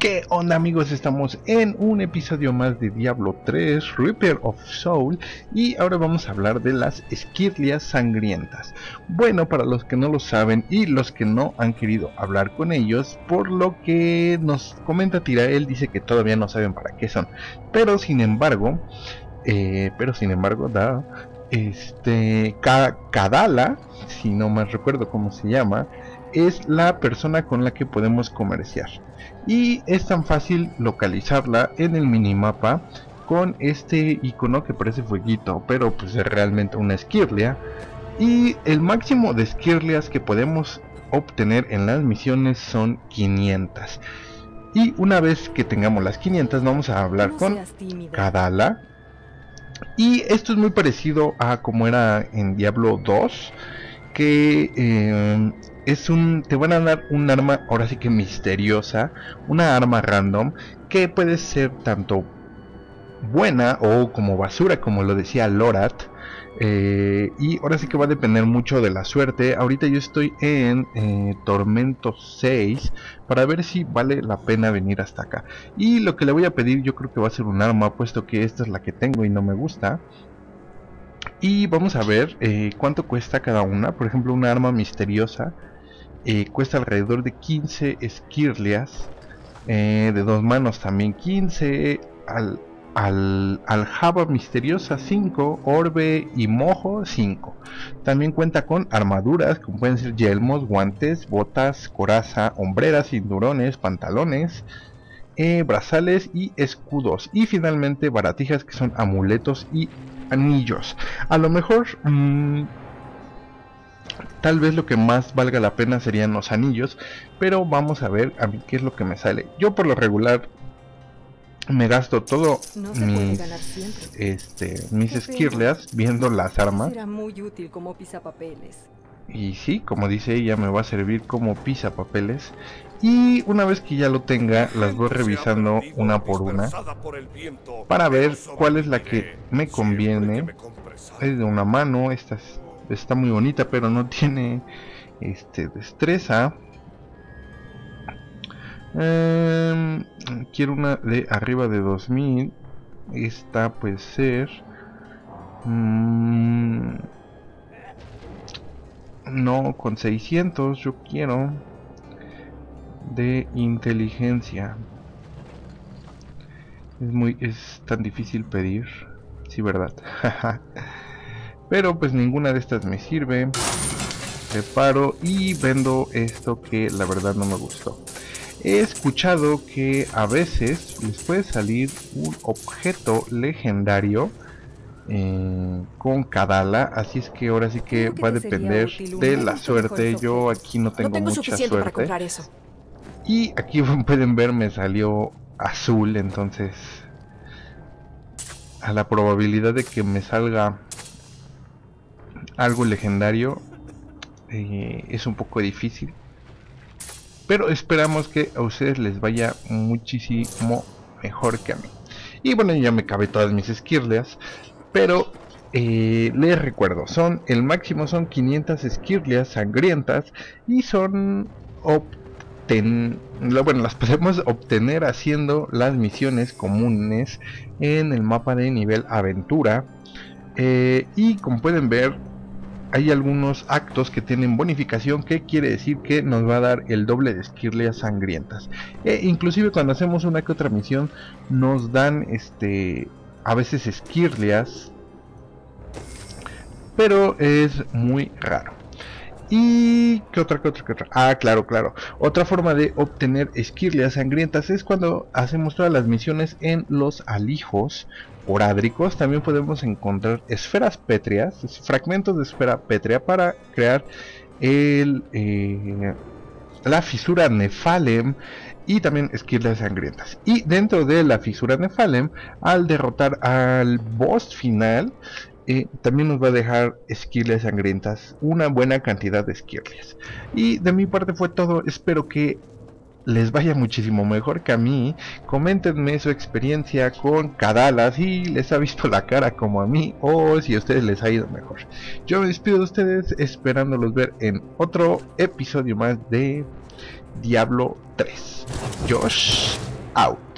¿Qué onda, amigos? Estamos en un episodio más de Diablo 3 Reaper of Soul y ahora vamos a hablar de las esquirlias sangrientas. Bueno, para los que no lo saben y los que no han querido hablar con ellos, por lo que nos comenta Tirael, dice que todavía no saben para qué son, pero sin embargo, Kadala, si no más recuerdo cómo se llama, es la persona con la que podemos comerciar. Y es tan fácil localizarla en el minimapa con este icono que parece fueguito, pero pues es realmente una esquirlia. Y el máximo de esquirlias que podemos obtener en las misiones son 500. Y una vez que tengamos las 500 vamos a hablar con Kadala. Y esto es muy parecido a como era en Diablo 2, que te van a dar un arma, ahora sí que misteriosa, una arma random, que puede ser tanto buena o como basura, como lo decía Lorat. Y ahora sí que va a depender mucho de la suerte. Ahorita yo estoy en Tormento 6 para ver si vale la pena venir hasta acá. Y lo que le voy a pedir yo creo que va a ser un arma, puesto que esta es la que tengo y no me gusta. Y vamos a ver cuánto cuesta cada una. Por ejemplo, una arma misteriosa cuesta alrededor de 15 esquirlias. De dos manos también 15. Aljaba misteriosa 5. Orbe y mojo 5. También cuenta con armaduras como pueden ser yelmos, guantes, botas, coraza, hombreras, cinturones, pantalones, brazales y escudos. Y finalmente baratijas, que son amuletos y anillos. A lo mejor tal vez lo que más valga la pena serían los anillos, pero vamos a ver a mí qué es lo que me sale. Yo por lo regular me gasto todo mis esquirlias viendo las armas. Será muy útil como pisapapeles. Y sí, como dice ella, me va a servir como pisapapeles. Y una vez que ya lo tenga, las voy revisando una por una para ver cuál es la que me conviene. Es de una mano, esta está muy bonita, pero no tiene destreza. Quiero una de arriba de 2000. Esta puede ser no, con 600 yo quiero de inteligencia. Es tan difícil pedir, sí, verdad. Pero pues ninguna de estas me sirve. Reparo y vendo esto que la verdad no me gustó. He escuchado que a veces les puede salir un objeto legendario con Kadala, así es que ahora sí que va a depender de la suerte. Yo aquí no tengo mucha suerte para comprar eso. y aquí pueden ver me salió azul, entonces a la probabilidad de que me salga algo legendario es un poco difícil, pero esperamos que a ustedes les vaya muchísimo mejor que a mí. Y bueno, ya me acabé todas mis esquirlias, pero les recuerdo, el máximo son 500 esquirlias sangrientas y las podemos obtener haciendo las misiones comunes en el mapa de nivel aventura. Y como pueden ver, hay algunos actos que tienen bonificación, que quiere decir que nos va a dar el doble de esquirlias sangrientas. Inclusive cuando hacemos una que otra misión nos dan a veces esquirlias, pero es muy raro. Y ¿qué otra? Ah, claro. Otra forma de obtener esquirlias sangrientas es cuando hacemos todas las misiones en los alijos orádricos. También podemos encontrar esferas pétreas, fragmentos de esfera pétrea, para crear la fisura Nephalem y también esquirlias sangrientas. Y dentro de la fisura Nephalem, al derrotar al boss final, también nos va a dejar esquirlias sangrientas, una buena cantidad de esquirlias. Y de mi parte fue todo. Espero que les vaya muchísimo mejor que a mí. Coméntenme su experiencia con Kadala, si les ha visto la cara como a mí o si a ustedes les ha ido mejor. Yo me despido de ustedes esperándolos ver en otro episodio más de Diablo 3. Josh. out.